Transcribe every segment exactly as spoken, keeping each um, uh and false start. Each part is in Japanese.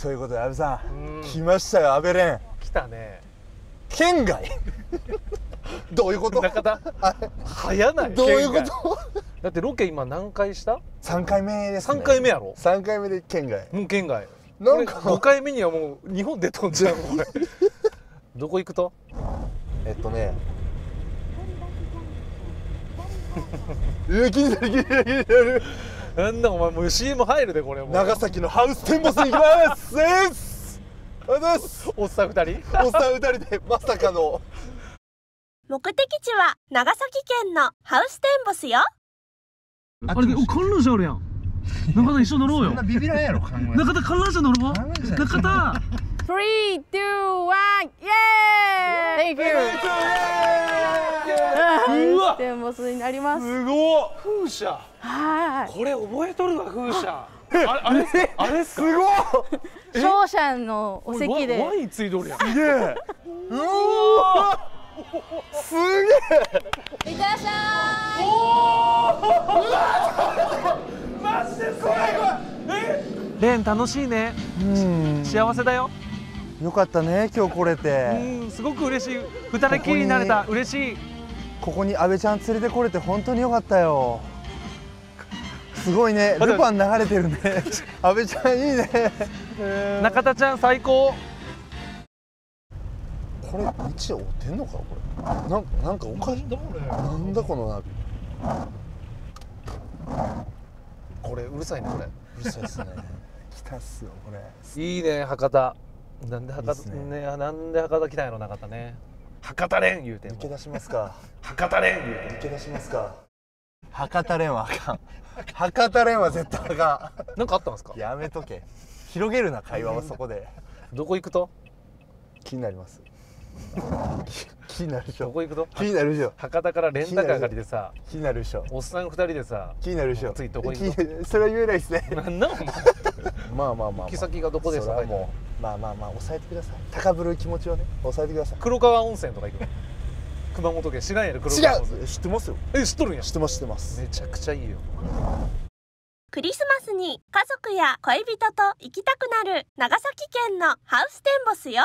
ということで阿部さん来ましたよ。阿部蓮来たね。 県外どういうこと？ 中田早ない？ どういうこと？ だってロケ今何回した？ さんかいめですね。 さんかいめやろ。 さんかいめで県外。 もう県外。 なんかごかいめにはもう日本出とんじゃんこれ。どこ行くと？ えっとねいや気になる気になる気になる。 なんだお前もう シーエム 入るでこれもう。 長崎のハウステンボスに行きますですおっさんふたりおっさんふたりでまさかの目的地は長崎県のハウステンボスよ。 あれで観覧車あるやん。中田一緒乗ろうよ。 そんなビビらんやろ考え。 中田観覧車乗ろう。中田。 スリー、ツー、ワン、イエーイ Thank you! うわハウステンボスになります。 すごっ。風車。 はい。 これ覚えとるわ風車。あれあれあれすごい。 勝者のお席で。 ワインついとるやん。 すげえ。うわすげえ。 いってらっしゃい。 おお。マジですごい。え？レン楽しいね。 うん幸せだよ。 よかったね今日来れうて。 んすごく嬉しい。二人きりになれた嬉しい。 ここに阿部ちゃん連れてこれて本当によかったよ。すごいねルパン流れてるね。阿部ちゃんいいね。 中田ちゃん最高。 これ道合ってんのかこれ。なんかなんかおかしい。なんだこのナビ。 これうるさいねこれ。 うるさいですね。来たっすよこれ。 いいね博多。なんで博多いいっすねねなんで博多来たんやろ中田ね。博多連言うてん抜け出しますか。 博多連言うてん。 抜け出しますか。博多連はあかん。博多連は絶対あかなんかあったんですかん。。やめとけ。広げるな会話はそこで。 どこ行くと？ 気になります。気になるでしょ。 どこ行くと？ 気になるでしょ。 博多からレンタカー借りてさ、 気になるでしょ。 おっさんふたりでさ、 気になるでしょ。 次どこ行くの？ 気になるそれは言えないですね。 なんなんお前。 まあまあまあまあ。 行き先がどこですか？ それはもうまあまあまあ抑えてください。高ぶる気持ちをね抑えてください。 黒川温泉とか行くの？熊本県知らんやろ黒川温泉。 違う。知ってますよ。 え知っとるんや。 知ってます知ってます。 めちゃくちゃいいよ。 クリスマスに家族や恋人と行きたくなる長崎県のハウステンボスよ。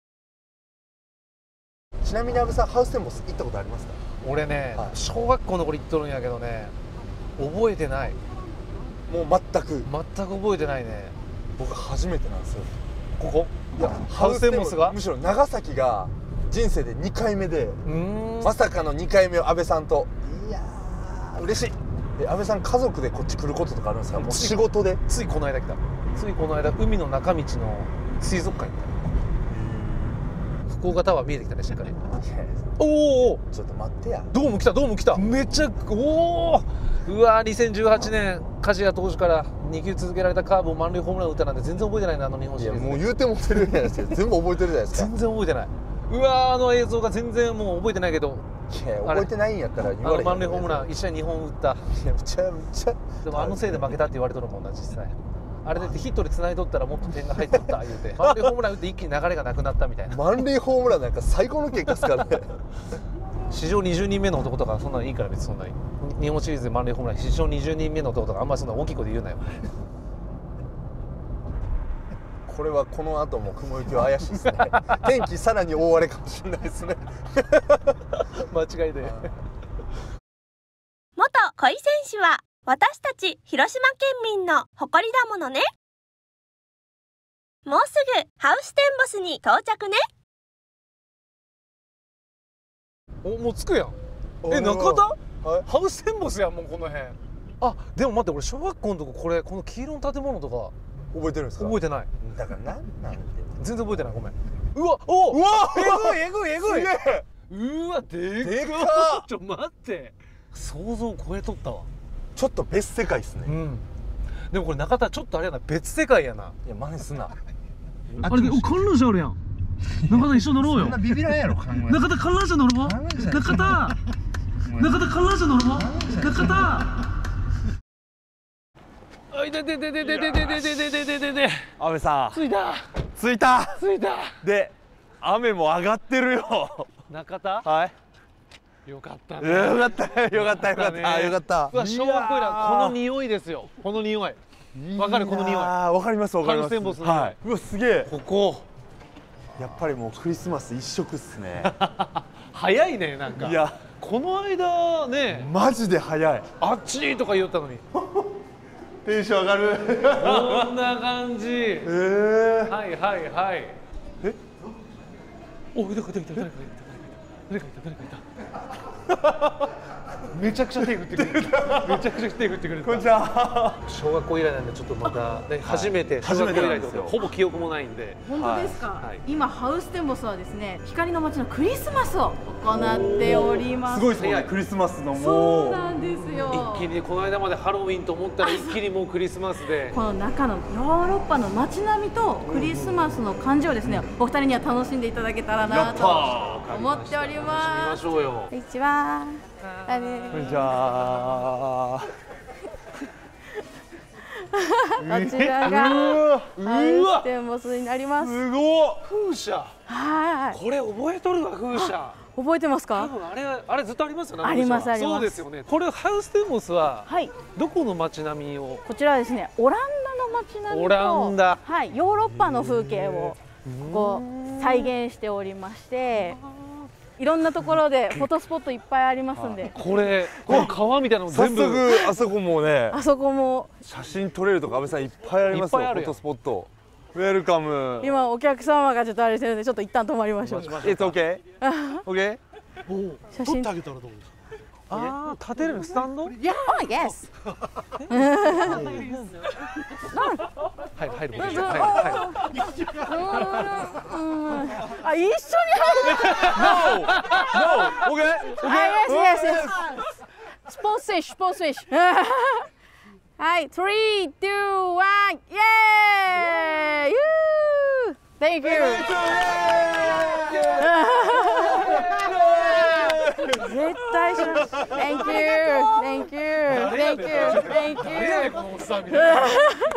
ちなみに阿部さんハウステンボス行ったことありますか？ 俺ね、 はい小学校の頃行っとるんやけどね、覚えてない。 もう全く。 全く覚えてないね。 僕初めてなんですよ。 ここ？ いやハウステンボスが？ むしろ長崎が人生でにかいめで、 うーん。 まさかのにかいめを阿部さんと。いやー嬉しい。え阿部さん家族でこっち来ることとかあるんですか？もう仕事で。 ついこの間来た。ついこの間海の中道の水族館行った。福岡タワー見えてきたねしっかり。おお。 ちょっと待ってや。 ドーム来たドーム来た。めっちゃおお。うわにせんじゅうはちねん梶谷投手からにきゅう続けられたカーブを満塁ホームラン打ったなんて全然覚えてないなあの日本いやシリーズ。 もう言うてもってるじゃないですか。全部覚えてるじゃないですか。 全然覚えてない。うわあの映像が全然もう覚えてないけど。 いや覚えてないんやったら言あのわれへん。 満塁ホームラン一試合にほん打った。 いやめちゃめちゃ。 でもあのせいで負けたって言われとるもんな実際。あれでヒットで繋いとったらもっと点が入っとった言うて満塁ホームラン打って一気に流れがなくなったみたいな。 満塁ホームランなんか最高の結果ですからね。 史上にじゅうにんめの男とかそんなのいいから別にそんなに日本シリーズで満塁ホームラン史上にじゅうにんめの男とかあんまりそんな大きい声で言うなよ。 これはこの後も雲行きは怪しいですね。天気さらに大荒れかもしれないですね。 間違いで。 元恋選手は私たち広島県民の誇りだものね。もうすぐハウステンボスに到着ね。 おもう着くやん。え中田？ はいハウステンボスやんもうこの辺。あでも待って俺小学校のとここれこの黄色の建物とか覚えてるんですか？ 覚えてない。 だからなんなんで。 全然覚えてないごめん。うわおうわえぐいえぐいえぐい。 すげえ。 うわででかかっちょ待って想像を超えとったわ。 ちょっと別世界ですね。 うんでもこれ中田ちょっとあれやな別世界やな。 いや真似すな。 あれで観覧車あるやん。中田一緒乗ろうよ。 そんなビビらんやろ考え。 中田観覧車乗ろう。 観覧車中田。中田観覧車乗ろう。中田。 あいでででででででででででででで阿部さん着いた着いた。 着いた。 で雨も上がってるよ。 中田はいよかったね。 よかったよかったよかったよかった。 うわ小学校以来この匂いですよこの匂い。 わかるこの匂い。 ああわかりますわかります。 ハウステンボスの匂いはい。うわすげえ。 ここやっぱりもうクリスマス一色っすね。 早いねなんか。 いやこの間ね、 マジで早い。 あっちとか言ったのに。 テンション上がる。 こんな感じ。 ええ。 はいはいはい。 え？ お、誰かいた誰かいた誰かいた誰かいた誰かいた。めちゃくちゃ手振ってくれる。めちゃくちゃ手振ってくれる。 こんにちは。 小学校以来なんでちょっとまたね初めて小初めて学校以来でなんですよほぼ記憶もないんで。 本当ですか、 はい今ハウステンボスはですね、光の街のクリスマスを行っております。 すごいですもんね。クリスマスのもう。 そうなんですよ。 一気にこの間までハロウィンと思ったら一気にもうクリスマスで。 この中のヨーロッパの街並みとクリスマスの感じをですね、お二人には楽しんでいただけたらなと思っており楽ます。 しみましょうよ。 こんにちは。あれこんにちは。 こちらがうハウステンボスになります。 すごっ。 風車。 はい。 これ覚えとるわ風車。 覚えてます多か？ 分あれあれずっとありますよね。 ありますありますそうですよね。これハウステンボスははい。 どこの街並みを？ こちらはですね、オランダの街並みとオランダはい、ヨーロッパの風景をこう再現しておりまして、いろんなところでフォトスポットいっぱいありますんで、 これこの川みたいなの早全部速あそこもねあそこも写真撮れるとか安倍さんいっぱいありますよ。 いっぱいあるよフォトスポット。ウェルカム。 今お客様がちょっとあれしてるんで、ちょっと一旦止まりましょう。 It's okay? Okay? 写真。 ああ立てるスタンド？ あ、yes。 はい入る。 どうぞはいはい。 あ、一緒に入る。 No! Okay? あ、yes yes yes。スポーツ選手、スポーツ選手。はい、three, two, one, イエーイ。Thank you。絶対します。Thank you, thank you, thank you, thank 誰やねん you。 このおっさんみたいな。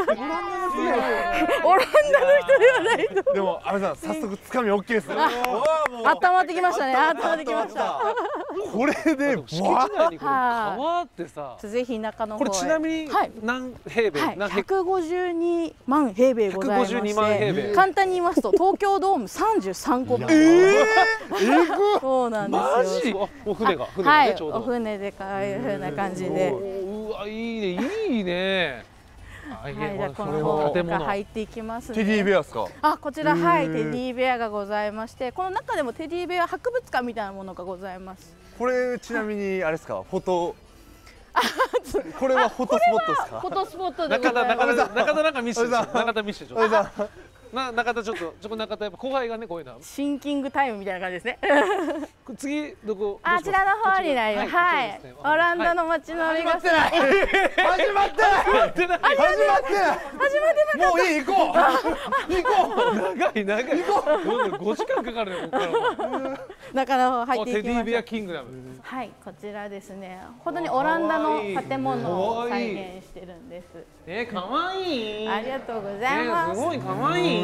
オランダの人ではないと。 でも安倍さん早速つかみ OK です。 温まってきましたね。温まってきました。 これで敷地内にこれはい川ってさ。 ぜひ中の方へ。 これちなみにはい何平米？ はい、 何ヘクひゃくごじゅうにまん平米ございましひゃくごじゅうにまん平て、 米簡単に言いますと東京ドームさんじゅうさんこぶん。 えそうなんですよ。 マジ？あお船が船はい、 がねちょうど。 お船でこういう風な感じで、 うわいいねいいね。はいはい、じゃあここの方建物。 が入っていきますね。 テディベアですか？ あ、こちらはい、 へーテディベアがございまして、この中でもテディベア博物館みたいなものがございます。 これちなみにあれですか？フォトこれはフォトスポットですか？ フォトスポットでご中田ざいます。 中田中田なんか見せて安倍さん中田見せてちょっ安倍さんと。な中田ちょっとちょっと中田やっぱ後輩がねこういうの。 シンキングタイムみたいな感じですね。 次どこ？ あちらの方になります。はい、オランダの街並みが。 始まってない始まってない始まってない。 始まってないもういい行こう行こ長い長い。ごじかんかかるねここからは。 中の方入っていテディベアきましょう。 キングダム。 はい、こちらですね。本当にオランダの建物をかわいい再現してるんです。 えー、かわいい。 ありがとうございます。 えーすごいかわいい。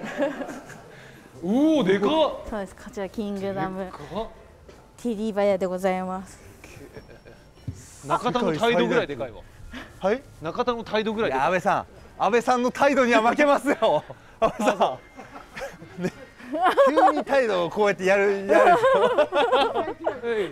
うおでかっ。 そうです。こちらキングダムかテディベアでございます。 中田の態度ぐらいでかいわ。 う。はい。 中田の態度ぐらいいでかい。 や安倍さん安倍さんの態度には負けますよ。安倍さん。ね急に態度をこうやってやるやる。 はい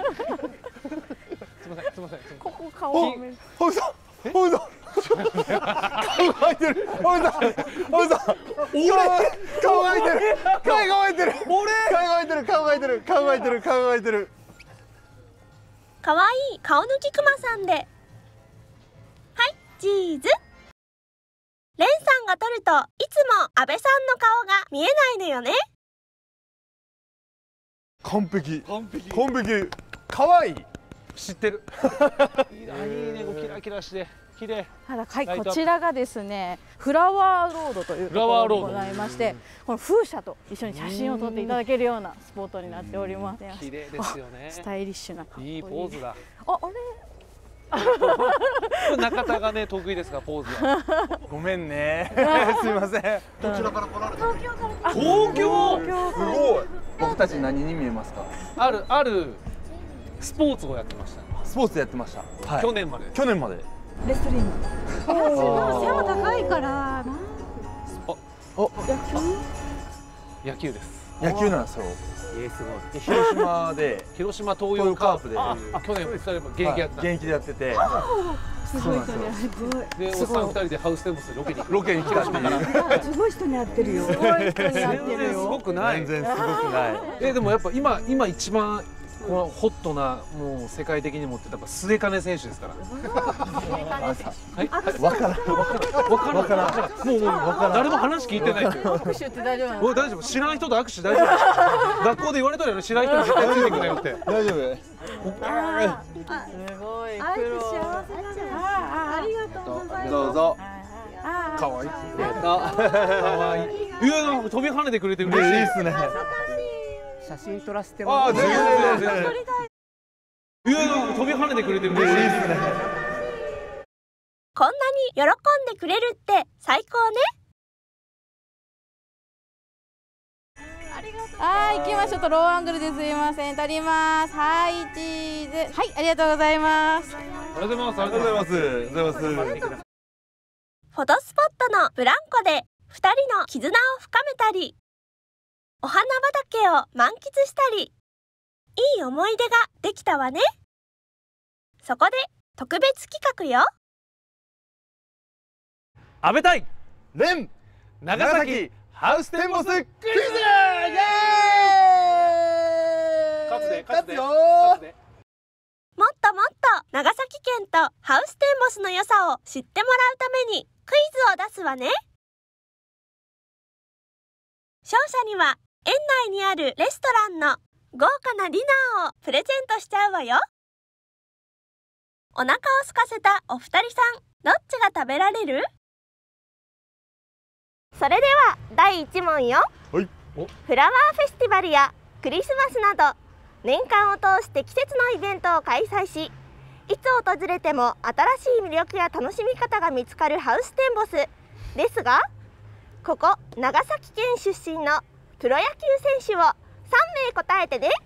すみませんすみません。 ここ顔を見る。 安倍さん安倍さん。顔が開いてる。安倍さん安倍さん。俺顔が開いてる。顔が開いてる。俺顔が開いてる。顔が開いてる。顔が開いてる。顔が開いてる。 かわいい顔抜きくまさんで。はい、チーズ。レンさんが撮るといつも安倍さんの顔が見えないのよね。 完璧。 完璧。 完璧。可愛い。 知ってる。いいないいねこうキラキラして綺麗。 ただはいライトアップこちらがですねフラワーロードというところがございまして、この風車と一緒に写真を撮っていただけるようなスポットになっております。 綺麗ですよね。 スタイリッシュなかっこいい。 いいポーズだ。 あ、あれ。 中田がね得意ですからポーズは。 ごめんね。すみません。 東京から東京。 すごい。僕たち何に見えますか？ あるあるスポーツをやってました。 スポーツやってました。はい。 去年まで。 去年まで。 レスリング。 背も高いからな。 お野球です野球なんですよ。 えー、すごい。 広島で広島東洋カープであ去年ふたりも現役やってた現役でやってて、 すごい人に会ってる。 でおっさんふたりでハウステンボスでロケにロケに来たっていう。 すごい人に会ってるよ。 すごい人に会って全然するよ。 ごくない全然すごくない。 えでもやっぱ今今一番このホットなもう世界的にもってやっぱ末金選手ですから。はいはいわからん。 わからんわからんもうもう誰も話聞いてないっていう。 握手って大丈夫なの？ おい大丈夫知らん人と握手大丈夫。学校で言われたよね知らん人に絶対ついてくなよって。 大丈夫？ すごい。 会えて幸せだね。ありがとうございます。 どうぞ。 可愛い。 やった。 可愛い。いやなんか飛び跳ねてくれて嬉しい。 いいっすね。 写真撮らせてもらああ、 って全然全然。 いやなんか飛び跳ねてくれて嬉しい。 いいっすね。 こんなに喜んでくれるって最高ね。 はい、行きましょう。とローアングルですいません。撮ります。はい、チーズ。はい、ありがとうございます。 ありがとうございます。 ありがとうございます。ありがとうございます。 フォトスポットのブランコでふたりの絆を深めたり、お花畑を満喫したり、いい思い出ができたわね。そこで特別企画よ。 安倍対レン長崎ハウステンボスクイズ。イエーイ。勝つで勝つで勝つで。 もっともっと長崎県とハウステンボスの良さを知ってもらうためにクイズを出すわね。勝者には園内にあるレストランの豪華なディナーをプレゼントしちゃうわよ。お腹を空かせたお二人さん、どっちが食べられる？それではだいいち問よ。 はい。 フラワーフェスティバルやクリスマスなど年間を通して季節のイベントを開催し、いつ訪れても新しい魅力や楽しみ方が見つかるハウステンボスですが、ここ長崎県出身のプロ野球選手をさんめい答えてね。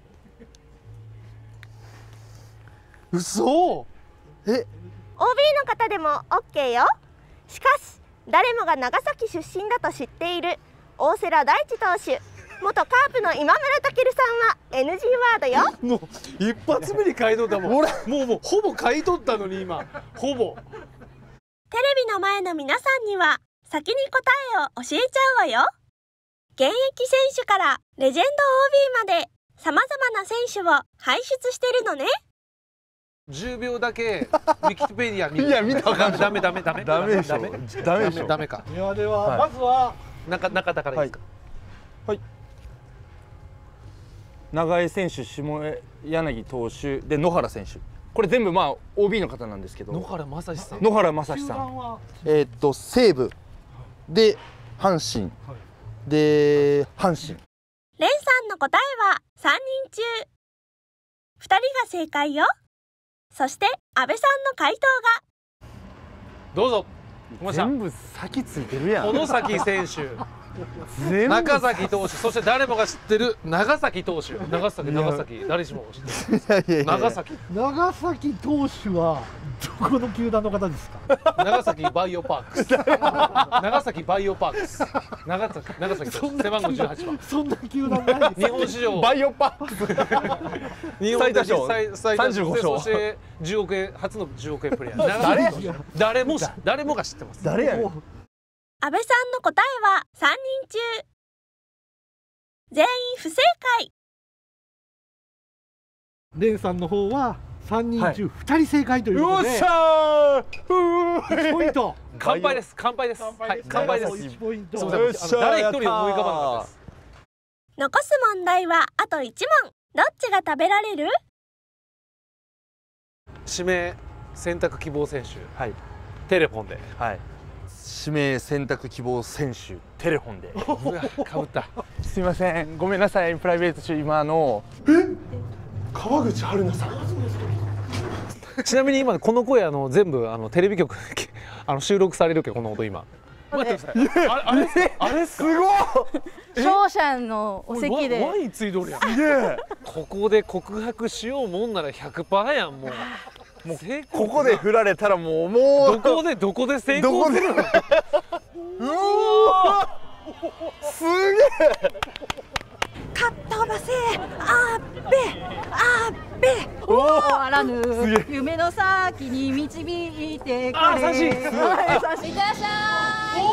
嘘。 え、 オービー の方でも オーケー よ。しかし誰もが長崎出身だと知っている大瀬良大地投手、元カープの今村健さんは エヌジー ワードよ。 もう一発目に買い取ったもん。もうもうほぼ買い取ったのに今ほぼ。 テレビの前の皆さんには先に答えを教えちゃうわよ。現役選手からレジェンド オービー までさまざまな選手を輩出してるのね。 じゅうびょうだけウィキペディア見る。 いや見たらあかんダメダメダメダメでしょ。 ダメダメでしょ。 ダメか。 ではでは、 はいまずは中中田からいいですか。 はい。長江選手、下柳投手で野原選手。これ全部まあ オービー の方なんですけど。 野原正史さん。 野原正史さん。 球団はえーっと西武で阪神で阪神。 レンさんの答えはさんにんちゅうふたりが正解よ。そして安倍さんの回答がどうぞ。 全部先ついてるやん。 小野崎選手、 全部中崎投手、そして誰もが知ってる長崎投手。長崎長崎誰しもが知ってる。長崎長崎投手はどこの球団の方ですか？ 長崎バイオパークス。長崎バイオパークス。長崎長崎投手背番号じゅうはちばん。 そんな球団ないです。 日本史上バイオパークス日本最多勝最最多さんじゅうご勝そしてじゅうおくえん初のじゅうおくえんプレーヤー。 誰や誰もし誰もが知ってます。 誰やねん。 安倍さんの答えはさんにんちゅう全員不正解。 レンさんの方はさんにんちゅうふたり正解ということで、 よっしゃー。 いちポイント。 乾杯です。乾杯です。はい乾杯です。 いちポイント。 すみません。 よっしゃーあの誰一人思い浮かばなかったです。 残す問題はあといち問。どっちが食べられる？ 指名選択希望選手、 はいテレフォンで。 はい。指名選択希望選手テレフォンで。 うわかぶった。 すみません、ごめんなさい、プライベート中今の川口春奈さん。 ちなみに今この声あの全部あのテレビ局あの収録されるけどこの音今。待ってください。あれあれあれっすか。 すごい。 勝者のお席でワインついとるやん。 すげえ。 ここで告白しようもんなら ひゃくパーセント やんもう。 もう成功ここで振られたらもうもうどこでどこで成どこで功するの？ うわすげえ。 かっ飛ばせあっべあっべおおあらぬすげえ夢の先に導いてくれ。 あー、優しい。 はい、優しい。いってらっしゃい。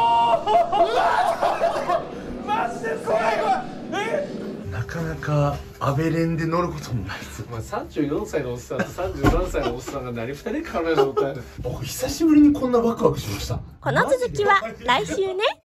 マジで怖い怖い。え？ なかなかアベレンで乗ることもないですよ。 まあさんじゅうよんさいのおっさんとさんじゅうななさいのおっさんが何ふたりで考えるの歌える。 僕久しぶりにこんなワクワクしました。 この続きは来週ね。